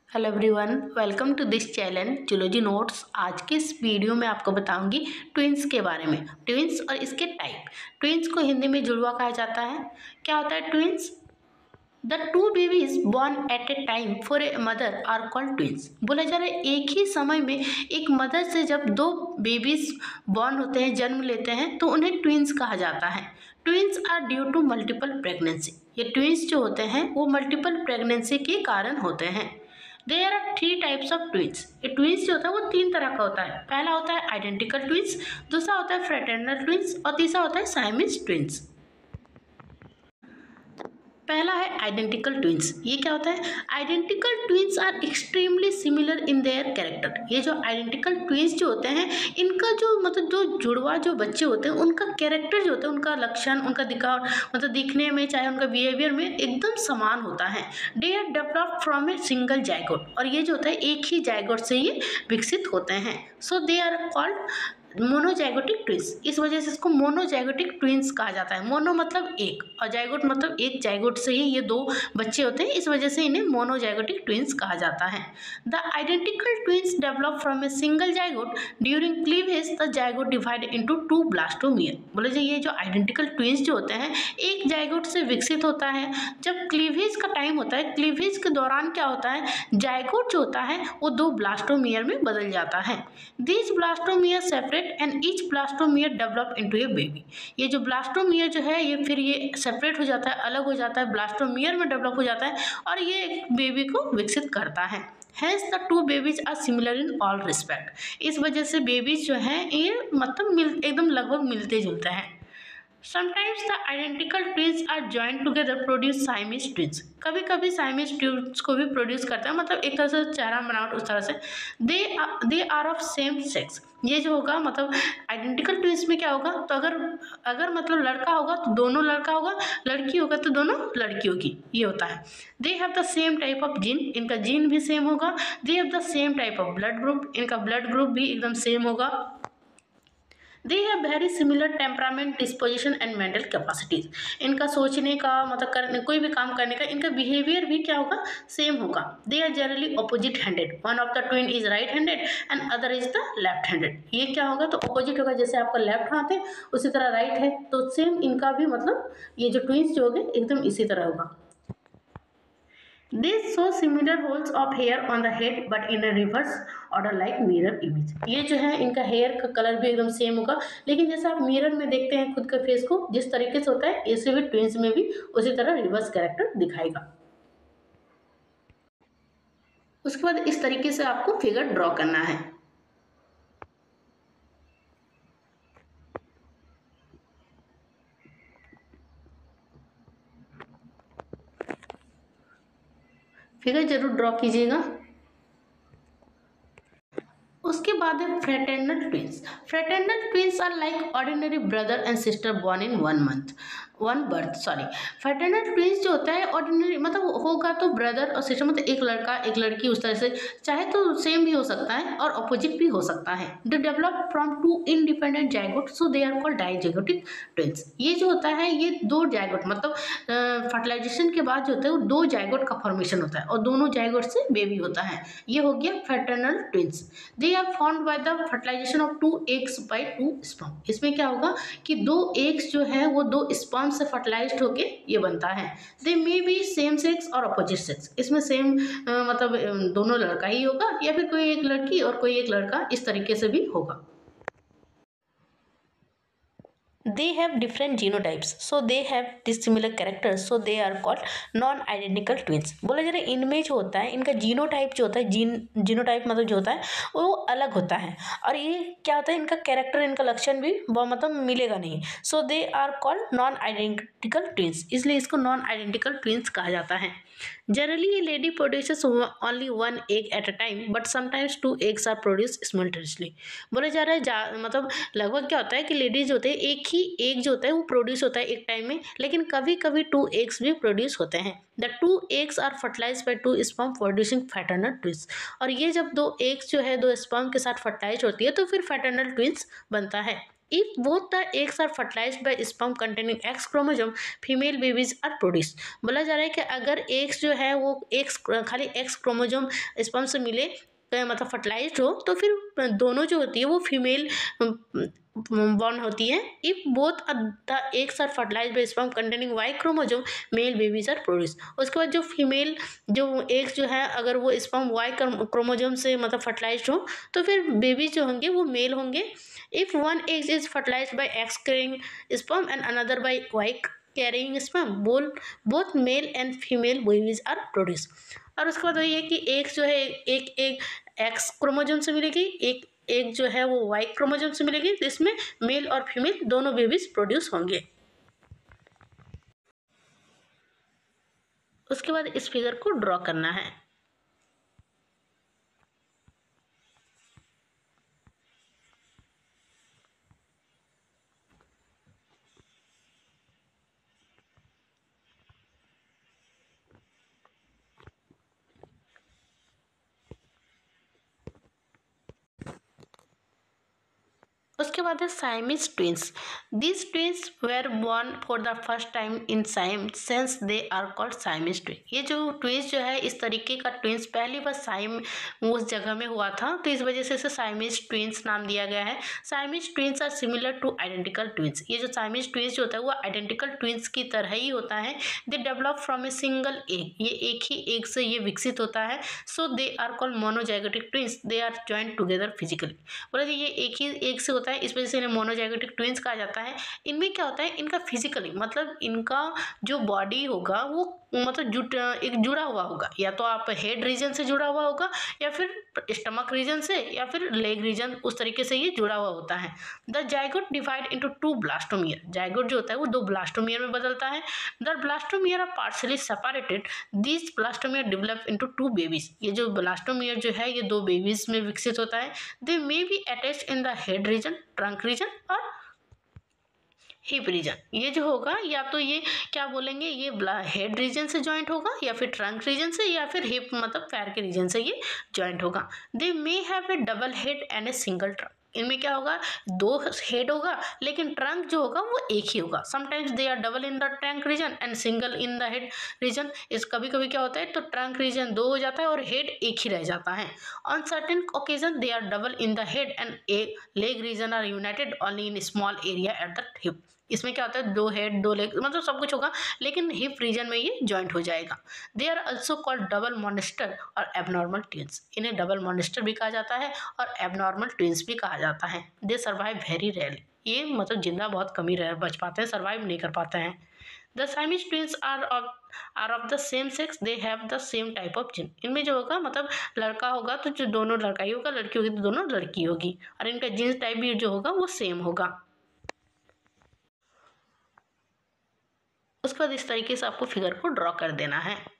Hello everyone, welcome to this channel zoology notes. आज के इस वीडियो में आपको बताऊंगी ट्विंस के बारे में। ट्विंस और इसके टाइप। ट्विंस को हिंदी में जुड़वा कहा जाता है। क्या होता है twins? The two babies born at a time for a mother are called twins. बोला जा रहा है एक ही समय में एक मदर से जब दो बेबीज बॉर्न होते हैं, जन्म लेते हैं, तो उन्हें ट्विंस कहा जाता है। Twins are due to multiple pregnancy. ये ट्विंस जो होते हैं वो मल्टीपल प्रेगनेंसी के कारण होते हैं। There are three types of twins. ये ट्विंस जो होता है वो तीन तरह का होता है। पहला होता है आइडेंटिकल ट्विंस, दूसरा होता है फ्रेटर्नल ट्विंस और तीसरा होता है साइमिस ट्विंस। पहला है आइडेंटिकल ट्विंस। ये क्या होता है? Identical twins are extremely similar in their character. ये जो आइडेंटिकल ट्विंस जो होते हैं, इनका जो जो जुड़वा जो बच्चे होते हैं, उनका कैरेक्टर जो होता है, उनका लक्षण, उनका दिखाव, दिखने में चाहे उनका बिहेवियर में एकदम समान होता है। They are developed from a single zygote. और ये जो होता है एक ही जाइगोट से ये विकसित होते हैं। So they are called monozygotic twins. इस वजह से इसको मोनोजाइगोटिक ट्विंस कहा जाता है। मोनो मतलब एक और जाइगोट मतलब एक जाइगोट से ही ये दो बच्चे होते हैं, इस वजह से इन्हें मोनोजाइगोटिक ट्विंस कहा जाता है। The identical twins develop from a single zygote during cleavage. The zygote divide into two blastomere. बोले जो ये जो आइडेंटिकल ट्विंस जो होते हैं एक जाइगोट से विकसित होता है। जब क्लीवेज का टाइम होता है, क्लीवेज के दौरान क्या होता है, जाइगोट जो होता है वो दो ब्लास्टोमियर में बदल जाता है। This blastomere separate and each blastomere develop into a baby. ये जो ब्लास्टोमियर जो है ये फिर ये सेपरेट हो जाता है, अलग हो जाता है, ब्लास्टोमियर में डेवलप हो जाता है और ये एक बेबी को विकसित करता है। Hence the two babies are similar in all respect। इस वजह से बेबीज जो हैं ये एकदम लगभग मिलते जुलते हैं। Sometimes the identical twins are joined together produce Siamese twins। कभी कभी Siamese twins को भी प्रोड्यूस करता है, मतलब एक तरह से चेहरा बनावट उस तरह से। They are of same sex. ये जो होगा आइडेंटिकल ट्विंस में क्या होगा, तो अगर लड़का होगा तो दोनों लड़का होगा, लड़की होगा तो दोनों लड़की होगी, ये होता है। They have the same type of gene. इनका जीन भी सेम होगा। They have the same type of blood group. इनका ब्लड ग्रुप भी एकदम सेम होगा। They have very similar temperament, disposition and mental capacities. इनका सोचने का करने, कोई भी काम करने का इनका बिहेवियर भी क्या होगा, सेम होगा। They are generally opposite handed. One of the twin is right handed and other is the left handed. ये क्या होगा, तो अपोजिट होगा, जैसे आपका लेफ्ट हाथ है उसी तरह राइट है, तो सेम इनका भी ये जो ट्विंस जो होंगे एकदम इसी तरह होगा। They show similar holes of hair on the head but in a reverse order like mirror image। ये जो है इनका हेयर का कलर भी एकदम सेम होगा, लेकिन जैसे आप मिरर में देखते हैं खुद के फेस को जिस तरीके से होता है, ऐसे भी ट्विंस में भी उसी तरह रिवर्स कैरेक्टर दिखाएगा। उसके बाद इस तरीके से आपको फिगर ड्रॉ करना है। फिगर जरूर ड्रॉ कीजिएगा। उसके बाद है fraternal twins. Fraternal twins are like ordinary brother and sister born in one birth. Sorry, fraternal twins जो होता है ऑर्डिनरी होगा तो ब्रदर और सिस्टर, एक लड़का एक लड़की, उस तरह से चाहे तो सेम भी हो सकता है और अपोजिट भी हो सकता है। They develop from two independent zygote, so they are called dizygotic twins. ये जो होता है ये दो जाइगोट फर्टिलाइजेशन के बाद जो होता है वो दो जाइगोट का फॉर्मेशन होता है और दोनों जाइगोट से बेबी होता है। ये हो गया fraternal twins. They are formed by the fertilisation of two eggs by two sperm. इसमें क्या होगा कि दो एग्स जो है वो दो स्पर्म से फर्टिलाइज्ड होके ये बनता है। They may be same sex और अपोजिट सेक्स। इसमें सेम दोनों लड़का ही होगा या फिर कोई एक लड़की और कोई एक लड़का, इस तरीके से भी होगा। They have different genotypes, so they have dissimilar characters, so they are called non-identical twins। बोला जा रहा है इनमें जो होता है इनका जीनोटाइप जो होता है, जीनोटाइप जो होता है वो अलग होता है और ये क्या होता है इनका कैरेक्टर, इनका लक्षण भी वो मिलेगा नहीं। So they are called non identical twins, इसलिए इसको नॉन आइडेंटिकल ट्विंस कहा जाता है। Generally, a lady produces only one egg at a time, but sometimes two eggs are produced simultaneously। बोला जा रहा है लगभग क्या होता है कि लेडीज होते हैं एक ही एग जो होता है वो प्रोड्यूस होता है एक टाइम में, लेकिन कभी कभी टू एग्स भी प्रोड्यूस होते हैं। The two eggs are fertilise by two sperm producing fraternal twins. और ये जब दो एग्स जो है दो स्पर्म के साथ फर्टिलाइज होती है तो फिर फ्रेटर्नल ट्विंस बनता है। If both the eggs are fertilized by sperm containing X chromosome, female babies are produced. बोला जा रहा है कि अगर एग्स जो है वो एक्स खाली एक्स क्रोमोजोम स्पर्म से मिले मतलब फर्टिलाइज्ड हो तो फिर दोनों जो होती है वो फीमेल बॉर्न होती है. If both the eggs are fertilised by sperm containing Y chromosome, male babies are produce. उसके बाद जो फीमेल जो एग्स जो है अगर वो स्पर्म वाई क्रोमोजोम से मतलब फर्टिलाइज्ड हो तो फिर बेबी जो होंगे वो मेल होंगे. If one egg is fertilized by X carrying sperm and another by Y carrying sperm, both male and female babies are produced. और उसके बाद वही है कि एक जो है एक एक एक्स क्रोमोजोम से मिलेगी, एक एक जो है वो वाई क्रोमोजोम से मिलेगी, तो इसमें मेल और फीमेल दोनों बेबीज प्रोड्यूस होंगे. उसके बाद इस फिगर को ड्रॉ करना है. उसके बाद है Siamese twins. These twins were born for the first time in Siam hence they are called Siamese twin. ये जो ट्विंस जो है इस तरीके का ट्विंस पहली बार साइम उस जगह में हुआ था तो इस वजह से इसे साइमिस ट्विंस नाम दिया गया है. Siamese twins are similar to identical twins. ये जो साइमिस ट्विंस जो होता है वो आइडेंटिकल ट्विंस की तरह ही होता है. They develop from a single egg. ये एक ही एग से ये विकसित होता है. So they are called monozygotic twins. They are joint together physically. बोला ये एक ही एग से होता है इस वजह से इन्हें मोनोजाइगोटिक ट्विंस कहा जाता है. इनमें क्या होता है इनका फिजिकली मतलब इनका जो बॉडी होगा वो मतलब एक जुड़ा हुआ होगा. या तो आप हेड रीजन से जुड़ा हुआ होगा या फिर स्टमक रीजन से या फिर लेग रीजन, उस तरीके से ये जुड़ा हुआ होता है. The zygote divide into two blastomere. Zygote जो होता है वो दो ब्लास्टोमियर में बदलता है. The blastomere are partially separated. This blastomere develop into two babies. ये जो ब्लास्टोमियर जो है ये दो बेबीज में विकसित होता है. They may be attached in the head region, trunk region और हिप रीजन. ये जो होगा या तो ये क्या बोलेंगे ये हेड रीजन से जॉइंट होगा या फिर ट्रंक रीजन से या फिर हिप मतलब पैर के रीजन से ये जॉइंट होगा. They may have a double head and a single trunk. इनमें क्या होगा दो हेड होगा लेकिन ट्रंक जो होगा वो एक ही होगा. Sometimes they are double in the trunk region and single in the head region. इस कभी कभी क्या होता है तो ट्रंक रीजन दो हो जाता है और हेड एक ही रह जाता है. On certain occasion they are double in the head and a leg region are united only in small area at the hip. इसमें क्या होता है दो हेड दो लेग मतलब सब कुछ होगा लेकिन हिप रीजन में ये जॉइंट हो जाएगा. They are also called double monster और एबनॉर्मल ट्विंस. इन्हें डबल मॉनिस्टर भी कहा जाता है और एबनॉर्मल ट्विंस भी कहा जाता है. They survive very rarely. ये मतलब जिंदा बहुत कम ही बच पाते हैं, सर्वाइव नहीं कर पाते हैं. The Siamese twins are of the same sex. They have the same type of gene. इनमें जो होगा मतलब लड़का होगा तो जो दोनों लड़का ही होगा, लड़की होगी तो दोनों लड़की होगी और इनका जीन्स टाइप भी जो होगा वो सेम होगा. उसके बाद इस तरीके से आपको फिगर को ड्रॉ कर देना है.